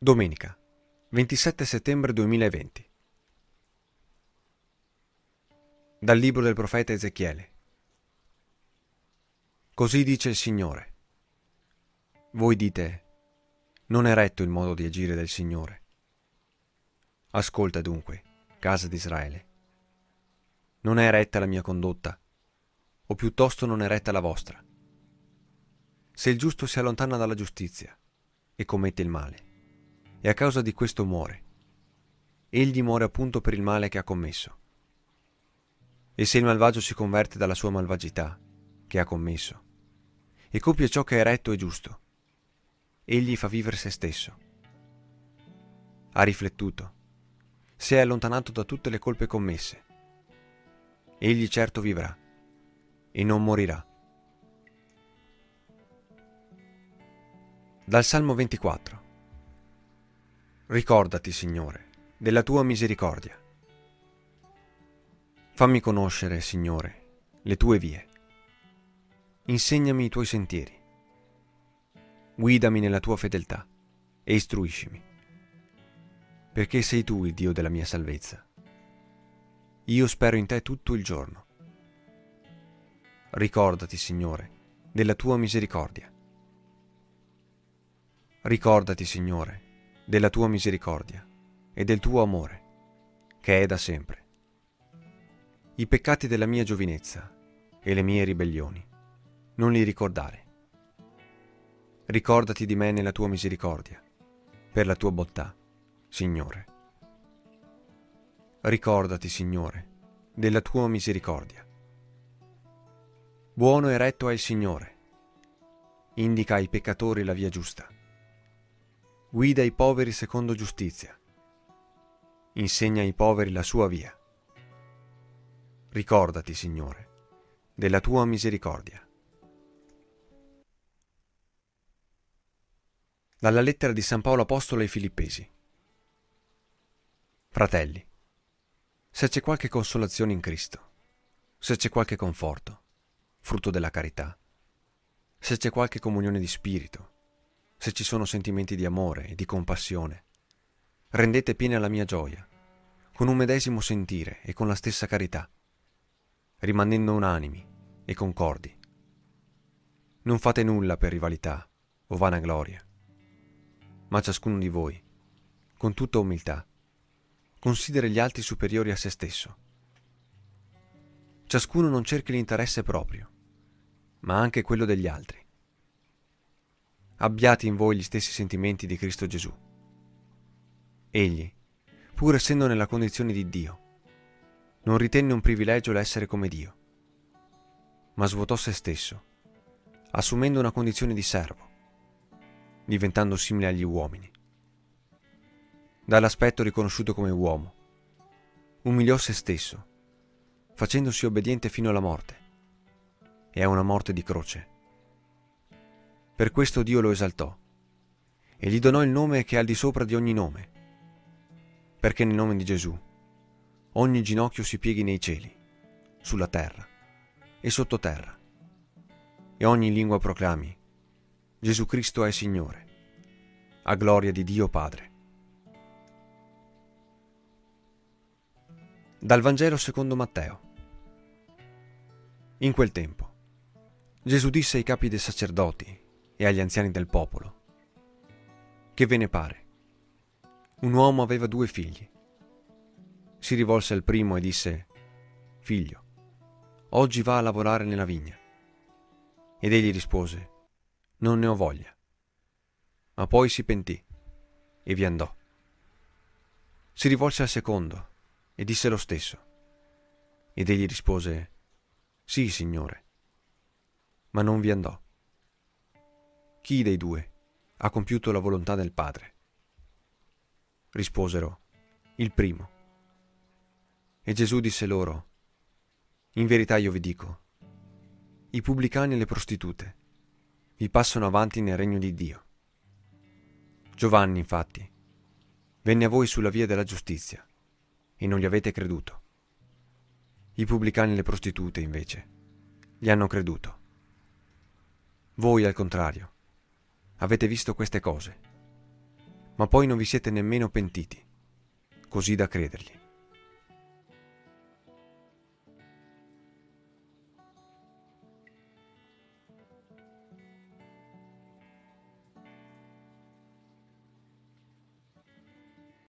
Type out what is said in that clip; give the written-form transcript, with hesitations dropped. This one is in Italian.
Domenica, 27 settembre 2020. Dal libro del profeta Ezechiele. Così dice il Signore. Voi dite, non è retto il modo di agire del Signore. Ascolta dunque, casa di Israele. Non è retta la mia condotta, o piuttosto non è retta la vostra. Se il giusto si allontana dalla giustizia e commette il male, e a causa di questo muore, egli muore appunto per il male che ha commesso. E se il malvagio si converte dalla sua malvagità che ha commesso e compie ciò che è retto e giusto, egli fa vivere se stesso. Ha riflettuto, si è allontanato da tutte le colpe commesse. Egli certo vivrà e non morirà. Dal Salmo 24. Ricordati, Signore, della tua misericordia. Fammi conoscere, Signore, le tue vie. Insegnami i tuoi sentieri. Guidami nella tua fedeltà e istruiscimi, perché sei tu il Dio della mia salvezza. Io spero in te tutto il giorno. Ricordati, Signore, della tua misericordia. Ricordati, Signore, della tua misericordia e del tuo amore, che è da sempre. I peccati della mia giovinezza e le mie ribellioni non li ricordare. Ricordati di me nella tua misericordia, per la tua bontà, Signore. Ricordati, Signore, della tua misericordia. Buono e retto è il Signore. Indica ai peccatori la via giusta. Guida i poveri secondo giustizia. Insegna ai poveri la sua via. Ricordati, Signore, della tua misericordia. Dalla lettera di San Paolo Apostolo ai Filippesi. Fratelli, se c'è qualche consolazione in Cristo, se c'è qualche conforto, frutto della carità, se c'è qualche comunione di spirito, se ci sono sentimenti di amore e di compassione, rendete piena la mia gioia, con un medesimo sentire e con la stessa carità, rimanendo unanimi e concordi. Non fate nulla per rivalità o vanagloria, ma ciascuno di voi, con tutta umiltà, consideri gli altri superiori a se stesso. Ciascuno non cerchi l'interesse proprio, ma anche quello degli altri. Abbiate in voi gli stessi sentimenti di Cristo Gesù. Egli, pur essendo nella condizione di Dio, non ritenne un privilegio l'essere come Dio, ma svuotò se stesso, assumendo una condizione di servo, diventando simile agli uomini. Dall'aspetto riconosciuto come uomo, umiliò se stesso, facendosi obbediente fino alla morte, e a una morte di croce. Per questo Dio lo esaltò, e gli donò il nome che è al di sopra di ogni nome, perché nel nome di Gesù ogni ginocchio si pieghi nei cieli, sulla terra e sottoterra, e ogni lingua proclami: Gesù Cristo è Signore, a gloria di Dio Padre. Dal Vangelo secondo Matteo. In quel tempo, Gesù disse ai capi dei sacerdoti e agli anziani del popolo: che ve ne pare? Un uomo aveva 2 figli. Si rivolse al primo e disse: Figlio, oggi va a lavorare nella vigna. Ed egli rispose: non ne ho voglia. Ma poi si pentì e vi andò. Si rivolse al secondo e disse lo stesso. Ed egli rispose: sì, Signore. Ma non vi andò. Chi dei 2 ha compiuto la volontà del Padre? Risposero: il primo. E Gesù disse loro: in verità io vi dico, i pubblicani e le prostitute vi passano avanti nel regno di Dio. Giovanni, infatti, venne a voi sulla via della giustizia e non gli avete creduto. I pubblicani e le prostitute, invece, gli hanno creduto. Voi, al contrario, avete visto queste cose, ma poi non vi siete nemmeno pentiti, così da credergli.